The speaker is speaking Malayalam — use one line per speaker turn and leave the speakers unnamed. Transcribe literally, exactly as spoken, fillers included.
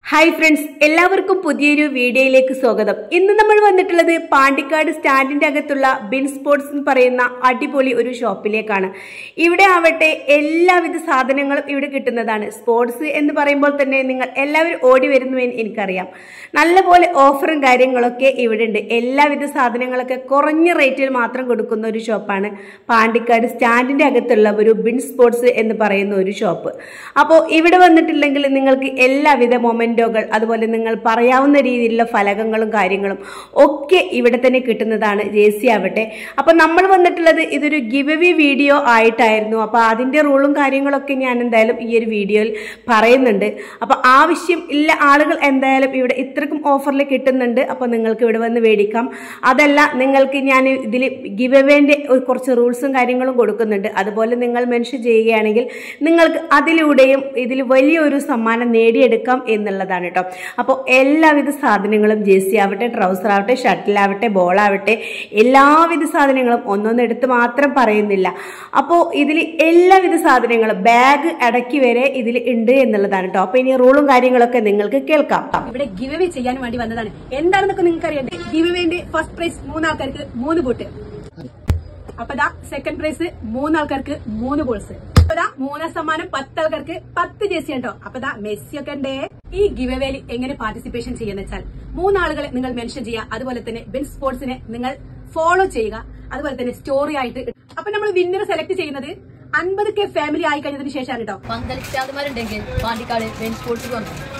ഹായ് ഫ്രണ്ട്സ്, എല്ലാവർക്കും പുതിയൊരു വീഡിയോയിലേക്ക് സ്വാഗതം. ഇന്ന് നമ്മൾ വന്നിട്ടുള്ളത് പാണ്ടിക്കാട് സ്റ്റാൻഡിന്റെ അകത്തുള്ള ബിൻ സ്പോർട്സ് എന്ന് പറയുന്ന അടിപൊളി ഒരു ഷോപ്പിലേക്കാണ്. ഇവിടെ ആവട്ടെ എല്ലാവിധ സാധനങ്ങളും ഇവിടെ കിട്ടുന്നതാണ്. സ്പോർട്സ് എന്ന് പറയുമ്പോൾ തന്നെ നിങ്ങൾ എല്ലാവരും ഓടി വരുന്നുവെന്ന് എനിക്കറിയാം. നല്ലപോലെ ഓഫറും കാര്യങ്ങളൊക്കെ ഇവിടെ ഉണ്ട്. എല്ലാവിധ സാധനങ്ങളൊക്കെ കുറഞ്ഞ റേറ്റിൽ മാത്രം കൊടുക്കുന്ന ഒരു ഷോപ്പാണ് പാണ്ടിക്കാട് സ്റ്റാൻഡിന്റെ അകത്തുള്ള ഒരു ബിൻ സ്പോർട്സ് എന്ന് പറയുന്ന ഒരു ഷോപ്പ്. അപ്പോൾ ഇവിടെ വന്നിട്ടില്ലെങ്കിൽ നിങ്ങൾക്ക് എല്ലാവിധ മൊമെന്റ് അതുപോലെ നിങ്ങൾ പറയാവുന്ന രീതിയിലുള്ള ഫലകങ്ങളും കാര്യങ്ങളും ഒക്കെ ഇവിടെ തന്നെ കിട്ടുന്നതാണ്. ജേഴ്സി ആവട്ടെ. അപ്പൊ നമ്മൾ വന്നിട്ടുള്ളത് ഇതൊരു ഗിവ് അവേ വീഡിയോ ആയിട്ടായിരുന്നു. അപ്പൊ അതിന്റെ റൂളും കാര്യങ്ങളൊക്കെ ഞാൻ എന്തായാലും ഈ ഒരു വീഡിയോയിൽ പറയുന്നുണ്ട്. അപ്പൊ ആവശ്യം ഇല്ല ആളുകൾ എന്തായാലും ഇവിടെ ഇത്രക്കും ഓഫറിൽ കിട്ടുന്നുണ്ട്. അപ്പൊ നിങ്ങൾക്ക് ഇവിടെ വന്ന് മേടിക്കാം. അതല്ല നിങ്ങൾക്ക് ഞാൻ ഇതിൽ ഗിവ് അവേന്റെ കുറച്ച് റൂൾസും കാര്യങ്ങളും കൊടുക്കുന്നുണ്ട്. അതുപോലെ നിങ്ങൾ മെൻഷൻ ചെയ്യുകയാണെങ്കിൽ നിങ്ങൾക്ക് അതിലൂടെയും ഇതിൽ വലിയൊരു സമ്മാനം നേടിയെടുക്കാം എന്നുള്ളത് ട്ടോ. അപ്പോൾ എല്ലാവിധ സാധനങ്ങളും ജേഴ്സി ആവട്ടെ, ട്രൗസർ ആവട്ടെ, ഷട്ടിലാവട്ടെ, ബോളാവട്ടെ, എല്ലാവിധ സാധനങ്ങളും ഒന്നൊന്നെടുത്ത് മാത്രം പറയുന്നില്ല. അപ്പോൾ ഇതിൽ എല്ലാവിധ സാധനങ്ങളും ബാഗ് അടക്കി വരെ ഇതിൽ ഉണ്ട് എന്നുള്ളതാണ് കേട്ടോ. അപ്പൊ ഇനി റൂളും കാര്യങ്ങളൊക്കെ നിങ്ങൾക്ക് കേൾക്കാം.
ഇവിടെ ഗിവ് അവേ ചെയ്യാൻ വേണ്ടി വന്നതാണ്. എന്താണെന്നൊക്കെ നിങ്ങൾക്ക് അറിയാം. ഗിവ് അവേന്റെ ഫസ്റ്റ് പ്രൈസ് മൂന്നാൾക്കാർക്ക് മൂന്ന് ബൂട്ട്. അപ്പൊ ദാ സെക്കൻഡ് പ്രൈസ് മൂന്നാൾക്കാർക്ക് മൂന്ന് ബോൾസ്. അപ്പൊ മൂന്നാം സമ്മാനം പത്താൾക്കാർക്ക് പത്ത് ജേഴ്സി കേട്ടോ. അപ്പൊ ദാ മെസ്സി ഒക്കെ ഉണ്ടേ. ഈ ഗിവ് അവേയിൽ എങ്ങനെ പാർട്ടിസിപ്പേഷൻ ചെയ്യുന്ന വെച്ചാൽ മൂന്നാളുകളെ നിങ്ങൾ മെൻഷൻ ചെയ്യുക. അതുപോലെ തന്നെ ബിൻ സ്പോർട്സിനെ നിങ്ങൾ ഫോളോ ചെയ്യുക. അതുപോലെ തന്നെ സ്റ്റോറി ആയിട്ട്. അപ്പൊ നമ്മൾ വിന്നർ സെലക്ട് ചെയ്യുന്നത് അൻപത് കെ ഫാമിലി ആയി കഴിഞ്ഞതിന് ശേഷമാണ് കേട്ടോ.
പന്തളിച്ചാളുമാരുണ്ടെങ്കിൽ പാണ്ടിക്കാട് ബിൻ സ്പോർട്സ് വന്നു.